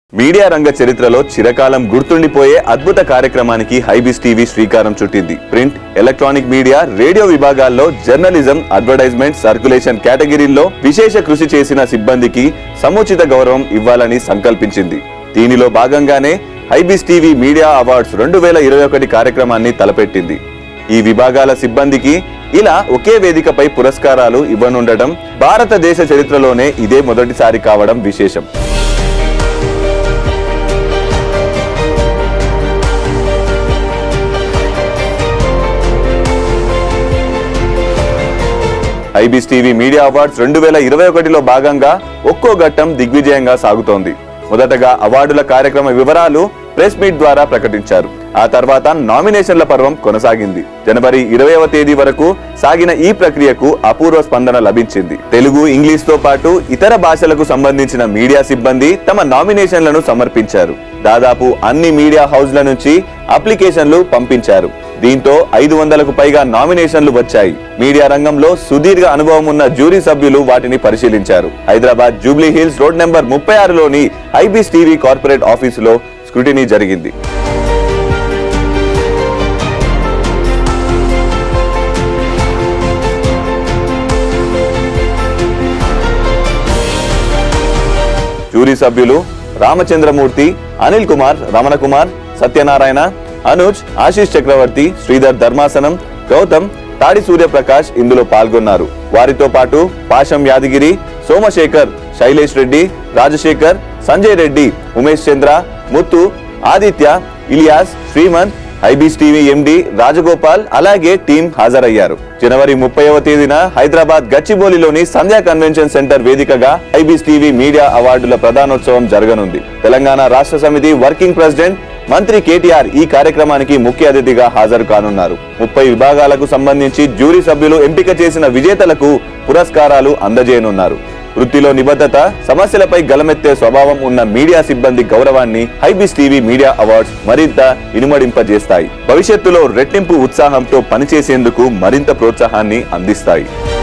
Media రంగ చరిత్రలో చిరకాలం గుర్తుండిపోయే అద్భుత కార్యక్రమానికి హైబీస్ టీవీ శ్రీకారం చుట్టింది. ప్రింట్, ఎలక్ట్రానిక్ మీడియా, రేడియో విభాగాల్లో జర్నలిజం, అడ్వర్టైజ్మెంట్, సర్క్యులేషన్ కేటగిరీల్లో విశేష కృషి చేసిన సిబ్బందికి సముచిత గౌరవం ఇవ్వాలని సంకల్పించింది. దీనిలో భాగంగానే హైబీస్ టీవీ మీడియా అవార్డ్స్ 2021 కార్యక్రమాన్ని తలపెట్టింది. ఈ విభాగాల సిబ్బందికి ఇలా ఒకే వేదికపై పురస్కారాలు ఇవ్వనుండటం భారతదేశ చరిత్రలోనే ఇదే మొదటిసారి కావడం విశేషం. హైబీస్ టీవీ మీడియా అవార్డ్స్ 2021లో భాగంగా ఒక్కో ఘట్టం దిగ్విజయంగా సాగుతోంది. మొదటగా అవార్డుల కార్యక్రమ వివరాలు ప్రెస్ మీట్ ద్వారా ప్రకటించారు. ఆ తర్వాత నామినేషన్ల పర్వం కొనసాగింది. జనవరి 20వ తేదీ వరకు సాగిన ఈ ప్రక్రియకు అపూర్వ స్పందన లభించింది. తెలుగు, ఇంగ్లీష్ తో పాటు ఇతర భాషలకు సంబంధించిన మీడియా సిబ్బంది తమ నామినేషన్లను సమర్పించారు. దాదాపు అన్ని మీడియా హౌస్ల నుంచి అప్లికేషన్లు పంపించారు. దీంతో 500కు పైగా నామినేషన్లు వచ్చాయి. మీడియా రంగంలో సుదీర్ఘ అనుభవం ఉన్న జ్యూరీ సభ్యులు వాటిని పరిశీలించారు. హైదరాబాద్ జూబ్లీ హిల్స్ రోడ్ నెంబర్ 36లోని హైబీస్ టీవీ కార్పొరేట్ ఆఫీసులో స్క్రూటినీ జరిగింది. జ్యూరీ సభ్యులు రామచంద్రమూర్తి, అనిల్ కుమార్, రమణ కుమార్, సత్యనారాయణ, అనుజ్, ఆశీష్ చక్రవర్తి, శ్రీధర్ ధర్మాసనం, గౌతమ్, తాడి సూర్యప్రకాష్ ఇందులో పాల్గొన్నారు. వారితో పాటు పాశం యాదగిరి, సోమశేఖర్, శైలేష్ రెడ్డి, రాజశేఖర్, సంజయ్ రెడ్డి, ఉమేష్ చంద్ర, ముత్తు, ఆదిత్య, ఇలియాస్, శ్రీమంత్, హైబీస్ టీవీ ఎండి రాజగోపాల్ అలాగే టీం హాజరయ్యారు. జనవరి 30వ తేదీన హైదరాబాద్ గచ్చిబౌలిలోని సంధ్యా కన్వెన్షన్ సెంటర్ వేదికగా హైబీస్ టీవీ మీడియా అవార్డుల ప్రధానోత్సవం జరగనుంది. తెలంగాణ రాష్ట్ర సమితి వర్కింగ్ ప్రెసిడెంట్ మంత్రి కేటీఆర్ ఈ కార్యక్రమానికి ముఖ్య అతిథిగా హాజరు కానున్నారు. 30 విభాగాలకు సంబంధించి జ్యూరీ సభ్యులు ఎంపిక చేసిన విజేతలకు పురస్కారాలు అందజేయనున్నారు. వృత్తిలో నిబద్ధత, సమస్యలపై గలమెత్తే స్వభావం ఉన్న మీడియా సిబ్బంది గౌరవాన్ని హైబీస్ టీవీ మీడియా అవార్డ్స్ మరింత ఇనుమడింపజేస్తాయి. భవిష్యత్తులో రెట్టింపు ఉత్సాహంతో పనిచేసేందుకు మరింత ప్రోత్సాహాన్ని అందిస్తాయి.